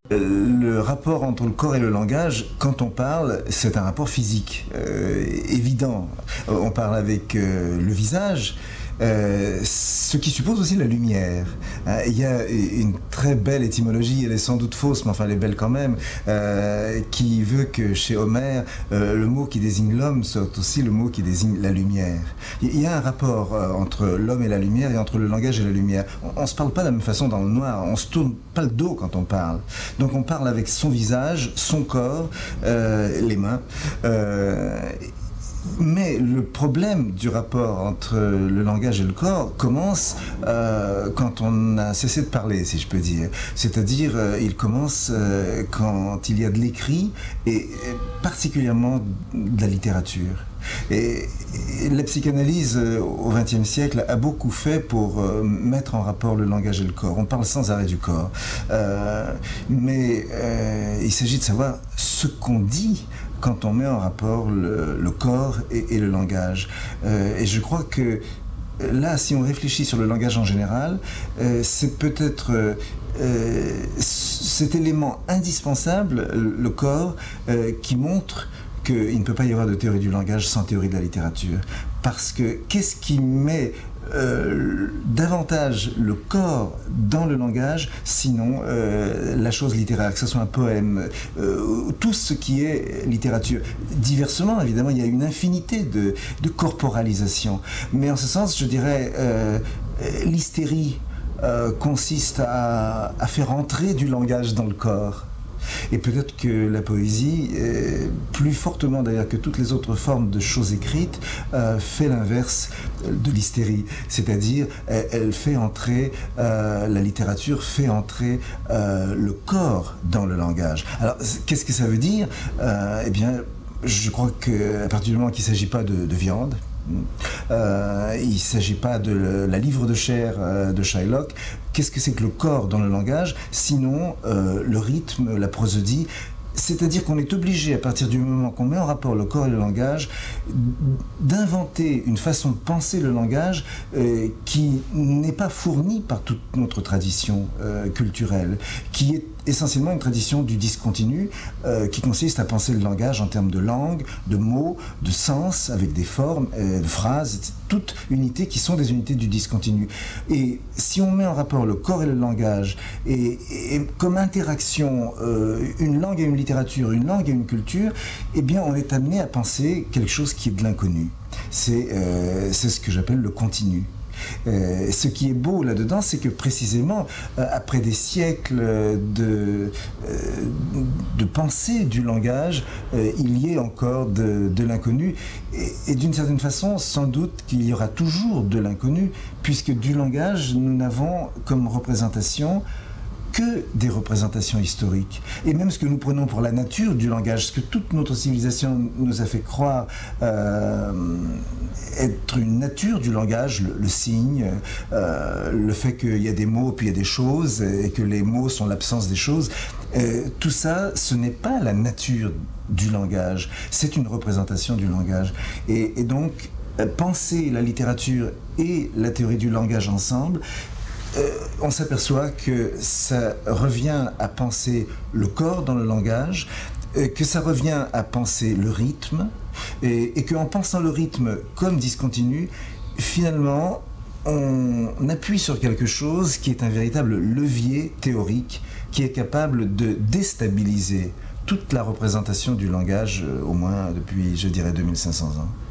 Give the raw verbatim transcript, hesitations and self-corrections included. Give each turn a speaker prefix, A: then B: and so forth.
A: Le rapport entre le corps et le langage, quand on parle, c'est un rapport physique, euh, évident. On parle avec euh, le visage, euh, ce qui suppose aussi la lumière. Euh, il y a une très belle étymologie, elle est sans doute fausse, mais enfin elle est belle quand même, euh, qui veut que chez Homère, euh, le mot qui désigne l'homme soit aussi le mot qui désigne la lumière. Il y a un rapport euh, entre l'homme et la lumière et entre le langage et la lumière. On ne se parle pas de la même façon dans le noir, on se tourne pas le dos quand on parle. Donc on parle avec son visage, son corps, euh, les mains. Euh, Mais le problème du rapport entre le langage et le corps commence euh, quand on a cessé de parler, si je peux dire. C'est-à-dire, euh, il commence euh, quand il y a de l'écrit et, et particulièrement de la littérature. Et, et la psychanalyse euh, au vingtième siècle a beaucoup fait pour euh, mettre en rapport le langage et le corps. On parle sans arrêt du corps. Euh, mais euh, il s'agit de savoir ce qu'on dit quand on met en rapport le, le corps et, et le langage. Euh, et je crois que là, si on réfléchit sur le langage en général, euh, c'est peut-être euh, cet élément indispensable, le corps, euh, qui montre qu'il ne peut pas y avoir de théorie du langage sans théorie de la littérature. Parce que qu'est-ce qui met euh, davantage le corps dans le langage, sinon euh, la chose littéraire, que ce soit un poème, euh, tout ce qui est littérature. Diversement, évidemment, il y a une infinité de, de corporalisation. Mais en ce sens, je dirais, euh, l'hystérie euh, consiste à, à faire entrer du langage dans le corps. Et peut-être que la poésie, euh, plus fortement d'ailleurs que toutes les autres formes de choses écrites, euh, fait l'inverse de l'hystérie. C'est-à-dire, elle, elle fait entrer, euh, la littérature fait entrer euh, le corps dans le langage. Alors, qu'est-ce que ça veut dire? euh, Eh bien, je crois qu'à partir du moment qu'il ne s'agit pas de, de viande, Euh, il ne s'agit pas de la livre de chair euh, de Shylock. Qu'est-ce que c'est que le corps dans le langage, sinon euh, le rythme, la prosodie? C'est-à-dire qu'on est obligé, à partir du moment qu'on met en rapport le corps et le langage, d'inventer une façon de penser le langage euh, qui n'est pas fournie par toute notre tradition euh, culturelle, qui est essentiellement une tradition du discontinu, euh, qui consiste à penser le langage en termes de langue, de mots, de sens, avec des formes, euh, de phrases, toutes unités qui sont des unités du discontinu. Et si on met en rapport le corps et le langage, et, et comme interaction, euh, une langue et une littérature, une langue et une culture, eh bien on est amené à penser quelque chose qui est de l'inconnu. C'est euh, c'est ce que j'appelle le continu. Euh, ce qui est beau là-dedans, c'est que précisément, euh, après des siècles de, euh, de pensée du langage, euh, il y ait encore de, de l'inconnu. Et, et d'une certaine façon, sans doute qu'il y aura toujours de l'inconnu, puisque du langage, nous n'avons comme représentation que des représentations historiques. Et même ce que nous prenons pour la nature du langage, ce que toute notre civilisation nous a fait croire euh, être une nature du langage, le, le signe, euh, le fait qu'il y a des mots puis il y a des choses, et que les mots sont l'absence des choses, euh, tout ça, ce n'est pas la nature du langage, c'est une représentation du langage. Et, et donc, penser la littérature et la théorie du langage ensemble, Euh, on s'aperçoit que ça revient à penser le corps dans le langage, euh, que ça revient à penser le rythme, et, et qu'en pensant le rythme comme discontinu, finalement, on appuie sur quelque chose qui est un véritable levier théorique, qui est capable de déstabiliser toute la représentation du langage, euh, au moins depuis, je dirais, deux mille cinq cents ans.